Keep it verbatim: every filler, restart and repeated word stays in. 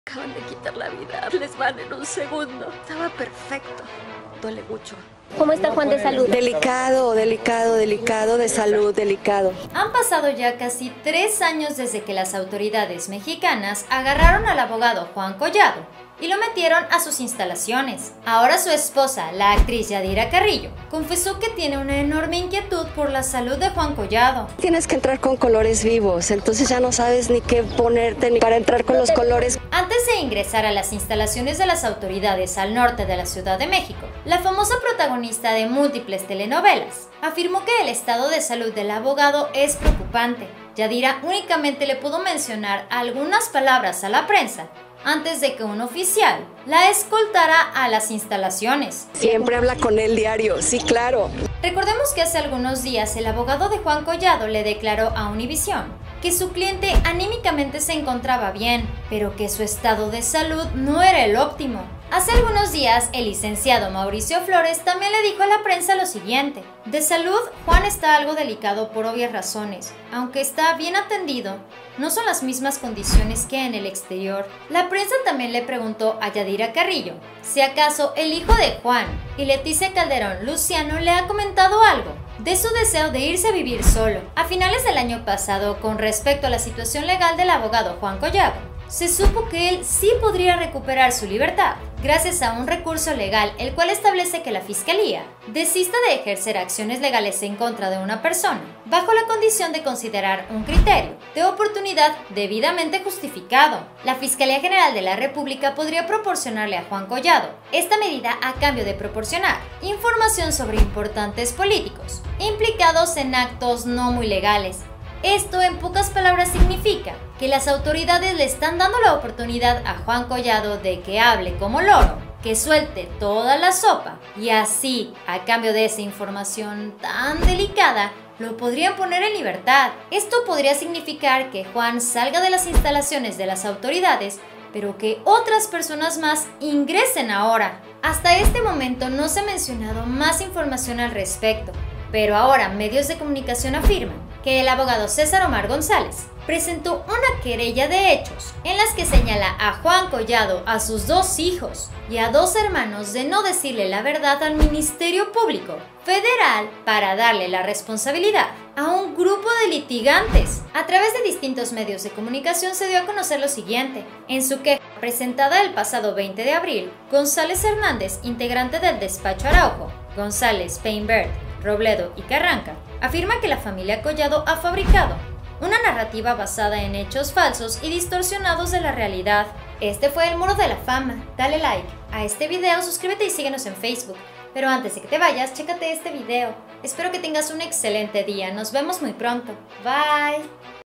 Acaban de quitar la vida, les van en un segundo. Estaba perfecto, duele mucho. ¿Cómo está Juan de salud? Delicado, delicado, delicado, de salud, delicado. Han pasado ya casi tres años desde que las autoridades mexicanas agarraron al abogado Juan Collado y lo metieron a sus instalaciones. Ahora su esposa, la actriz Yadira Carrillo, confesó que tiene una enorme inquietud por la salud de Juan Collado. Tienes que entrar con colores vivos, entonces ya no sabes ni qué ponerte ni para entrar con los colores. Antes de ingresar a las instalaciones de las autoridades al norte de la Ciudad de México, la famosa protagonista de múltiples telenovelas afirmó que el estado de salud del abogado es preocupante. Yadira únicamente le pudo mencionar algunas palabras a la prensa antes de que un oficial la escoltara a las instalaciones. Siempre habla con él diario, sí, claro. Recordemos que hace algunos días el abogado de Juan Collado le declaró a Univisión que su cliente anímicamente se encontraba bien, pero que su estado de salud no era el óptimo. Hace algunos días, el licenciado Mauricio Flores también le dijo a la prensa lo siguiente: de salud, Juan está algo delicado por obvias razones. Aunque está bien atendido, no son las mismas condiciones que en el exterior. La prensa también le preguntó a Yadira Carrillo si acaso el hijo de Juan y Leticia Calderón, Luciano, le ha comentado algo de su deseo de irse a vivir solo. A finales del año pasado, con respecto a la situación legal del abogado Juan Collado, se supo que él sí podría recuperar su libertad gracias a un recurso legal, el cual establece que la Fiscalía desista de ejercer acciones legales en contra de una persona bajo la condición de considerar un criterio de oportunidad debidamente justificado. La Fiscalía General de la República podría proporcionarle a Juan Collado esta medida a cambio de proporcionar información sobre importantes políticos implicados en actos no muy legales. Esto, en pocas palabras, significa que las autoridades le están dando la oportunidad a Juan Collado de que hable como loro, que suelte toda la sopa, y así, a cambio de esa información tan delicada, lo podrían poner en libertad. Esto podría significar que Juan salga de las instalaciones de las autoridades, pero que otras personas más ingresen ahora. Hasta este momento no se ha mencionado más información al respecto, pero ahora medios de comunicación afirman que el abogado César Omar González presentó una querella de hechos en las que señala a Juan Collado, a sus dos hijos y a dos hermanos de no decirle la verdad al Ministerio Público Federal para darle la responsabilidad a un grupo de litigantes. A través de distintos medios de comunicación se dio a conocer lo siguiente. En su queja presentada el pasado veinte de abril, González Hernández, integrante del despacho Araujo, González, Painberg, Robledo y Carranca, afirma que la familia Collado ha fabricado una narrativa basada en hechos falsos y distorsionados de la realidad. Este fue el Muro de la Fama. Dale like a este video, suscríbete y síguenos en Facebook. Pero antes de que te vayas, chécate este video. Espero que tengas un excelente día. Nos vemos muy pronto. Bye.